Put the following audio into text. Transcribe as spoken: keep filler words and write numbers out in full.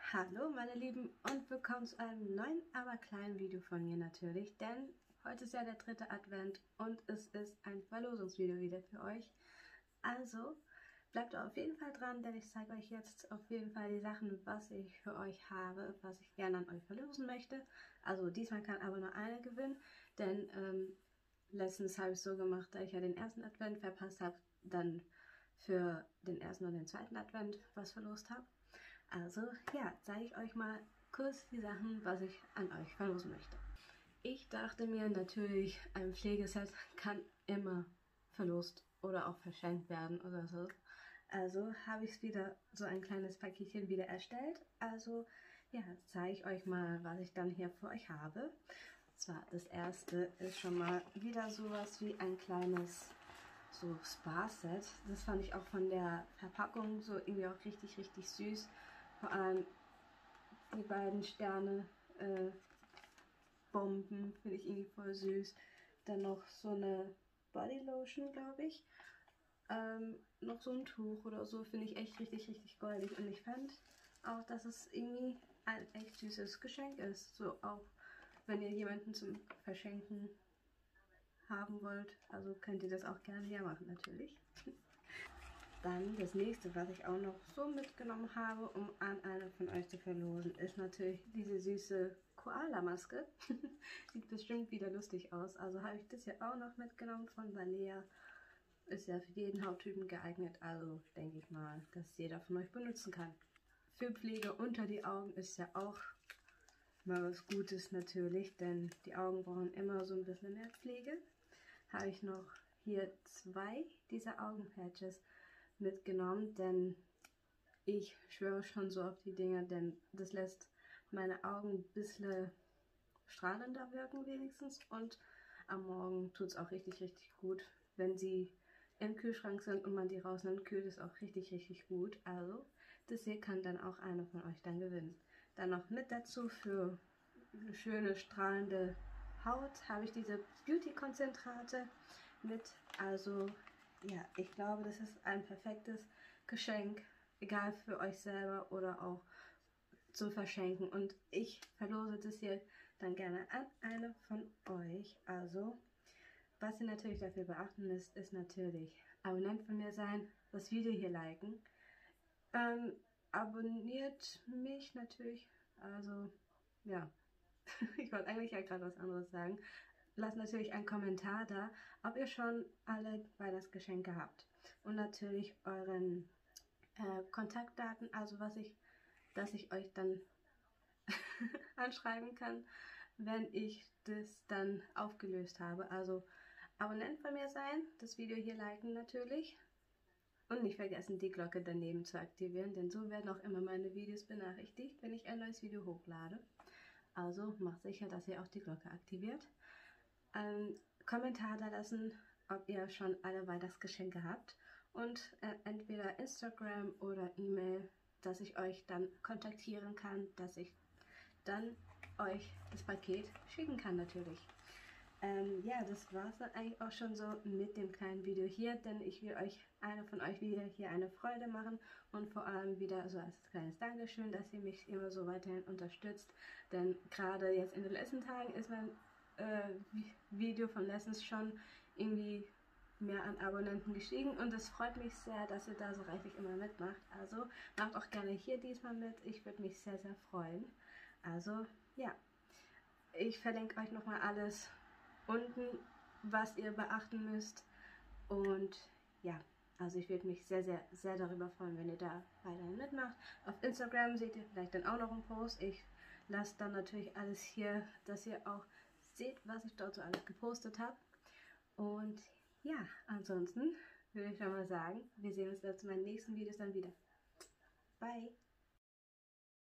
Hallo meine Lieben und willkommen zu einem neuen, aber kleinen Video von mir natürlich, denn heute ist ja der dritte Advent und es ist ein Verlosungsvideo wieder für euch. Also bleibt auf jeden Fall dran, denn ich zeige euch jetzt auf jeden Fall die Sachen, was ich für euch habe, was ich gerne an euch verlosen möchte. Also diesmal kann aber nur einer gewinnen, denn ähm, letztens habe ich es so gemacht, da ich ja den ersten Advent verpasst habe, dann für den ersten und den zweiten Advent was verlost habe. Also ja, zeige ich euch mal kurz die Sachen, was ich an euch verlosen möchte. Ich dachte mir natürlich, ein Pflegeset kann immer verlost oder auch verschenkt werden oder so. Also habe ich es wieder so ein kleines Paketchen wieder erstellt. Also ja, zeige ich euch mal, was ich dann hier für euch habe. Und zwar das erste ist schon mal wieder sowas wie ein kleines so Spa-Set. Das fand ich auch von der Verpackung so irgendwie auch richtig, richtig süß. Vor allem die beiden Sterne äh, Bomben finde ich irgendwie voll süß. Dann noch so eine Bodylotion, glaube ich. Ähm, noch so ein Tuch oder so finde ich echt richtig, richtig goldig. Und ich fand auch, dass es irgendwie ein echt süßes Geschenk ist. So auch, wenn ihr jemanden zum Verschenken haben wollt. Also könnt ihr das auch gerne ja machen, natürlich. Dann das nächste, was ich auch noch so mitgenommen habe, um an eine von euch zu verlosen, ist natürlich diese süße Koala-Maske. Sieht bestimmt wieder lustig aus. Also habe ich das hier auch noch mitgenommen von Balea. Ist ja für jeden Hauttypen geeignet, also denke ich mal, dass jeder von euch benutzen kann. Für Pflege unter die Augen ist ja auch mal was Gutes natürlich, denn die Augen brauchen immer so ein bisschen mehr Pflege. Habe ich noch hier zwei dieser Augenpatches mitgenommen, denn ich schwöre schon so auf die Dinger, denn das lässt meine Augen ein bisschen strahlender wirken wenigstens und am Morgen tut es auch richtig, richtig gut. Wenn sie im Kühlschrank sind und man die rausnimmt, kühlt es auch richtig, richtig gut. Also das hier kann dann auch einer von euch dann gewinnen. Dann noch mit dazu für eine schöne strahlende Haut habe ich diese Beauty-Konzentrate mit. Also ja, ich glaube, das ist ein perfektes Geschenk, egal für euch selber oder auch zum Verschenken. Und ich verlose das hier dann gerne an eine von euch. Also, was ihr natürlich dafür beachten müsst, ist natürlich Abonnent von mir sein, das Video hier liken. Ähm, abonniert mich natürlich, also ja, ich wollte eigentlich ja gerade was anderes sagen. Lasst natürlich einen Kommentar da, ob ihr schon alle Weihnachtsgeschenke habt. Und natürlich euren äh, Kontaktdaten, also was ich, dass ich euch dann anschreiben kann, wenn ich das dann aufgelöst habe. Also Abonnent von mir sein, das Video hier liken natürlich. Und nicht vergessen, die Glocke daneben zu aktivieren, denn so werden auch immer meine Videos benachrichtigt, wenn ich ein neues Video hochlade. Also macht sicher, dass ihr auch die Glocke aktiviert. Ähm, Kommentar da lassen, ob ihr schon alle Weihnachtsgeschenke habt. Und äh, entweder Instagram oder E-Mail, dass ich euch dann kontaktieren kann, dass ich dann euch das Paket schicken kann natürlich. Ähm, ja, das war es dann eigentlich auch schon so mit dem kleinen Video hier, denn ich will euch, einer von euch wieder hier eine Freude machen und vor allem wieder so als kleines Dankeschön, dass ihr mich immer so weiterhin unterstützt, denn gerade jetzt in den letzten Tagen ist mein äh, Video von letztens schon irgendwie mehr an Abonnenten gestiegen und es freut mich sehr, dass ihr da so reichlich immer mitmacht. Also macht auch gerne hier diesmal mit, ich würde mich sehr, sehr freuen. Also ja, ich verlinke euch nochmal alles unten, was ihr beachten müsst. Und ja, also ich würde mich sehr, sehr, sehr darüber freuen, wenn ihr da weiterhin mitmacht. Auf Instagram seht ihr vielleicht dann auch noch einen Post. Ich lasse dann natürlich alles hier, dass ihr auch seht, was ich dort so alles gepostet habe. Und ja, ansonsten würde ich schon mal sagen, wir sehen uns dann zu meinen nächsten Videos dann wieder. Bye!